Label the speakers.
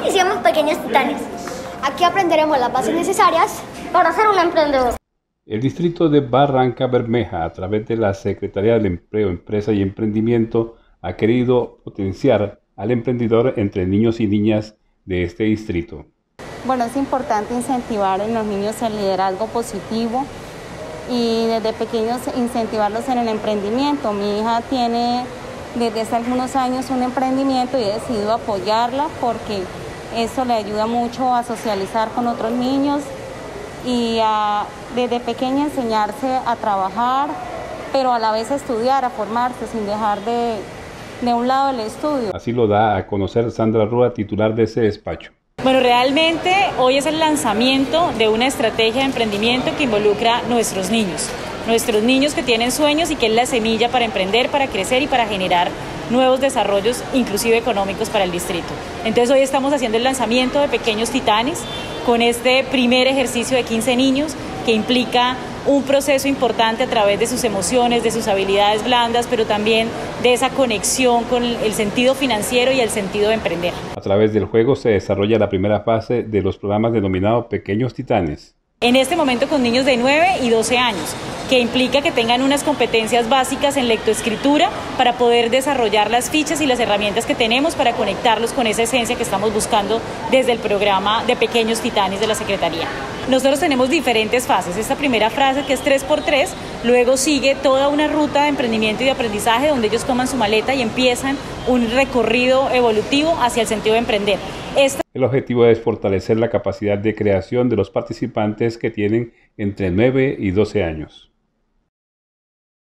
Speaker 1: Iniciamos Pequeños Titanes.
Speaker 2: Aquí aprenderemos las bases necesarias para ser un emprendedor.
Speaker 3: El distrito de Barranca Bermeja, a través de la Secretaría del Empleo, Empresa y Emprendimiento, ha querido potenciar al emprendedor entre niños y niñas de este distrito.
Speaker 4: Bueno, es importante incentivar en los niños el liderazgo positivo y desde pequeños incentivarlos en el emprendimiento. Mi hija tiene desde hace algunos años un emprendimiento y he decidido apoyarla porque eso le ayuda mucho a socializar con otros niños y desde pequeña enseñarse a trabajar, pero a la vez a estudiar, a formarse sin dejar de un lado el estudio.
Speaker 3: Así lo da a conocer Sandra Rúa, titular de ese despacho.
Speaker 5: Bueno, realmente hoy es el lanzamiento de una estrategia de emprendimiento que involucra a nuestros niños que tienen sueños y que es la semilla para emprender, para crecer y para generar nuevos desarrollos, inclusive económicos para el distrito. Entonces hoy estamos haciendo el lanzamiento de Pequeños Titanes con este primer ejercicio de 15 niños que implica un proceso importante a través de sus emociones, de sus habilidades blandas, pero también de esa conexión con el sentido financiero y el sentido de emprender.
Speaker 3: A través del juego se desarrolla la primera fase de los programas denominados Pequeños Titanes.
Speaker 5: En este momento con niños de 9 y 12 años, que implica que tengan unas competencias básicas en lectoescritura para poder desarrollar las fichas y las herramientas que tenemos para conectarlos con esa esencia que estamos buscando desde el programa de Pequeños Titanes de la Secretaría. Nosotros tenemos diferentes fases. Esta primera fase, que es 3x3, luego sigue toda una ruta de emprendimiento y de aprendizaje donde ellos toman su maleta y empiezan un recorrido evolutivo hacia el sentido de emprender.
Speaker 3: El objetivo es fortalecer la capacidad de creación de los participantes que tienen entre 9 y 12 años.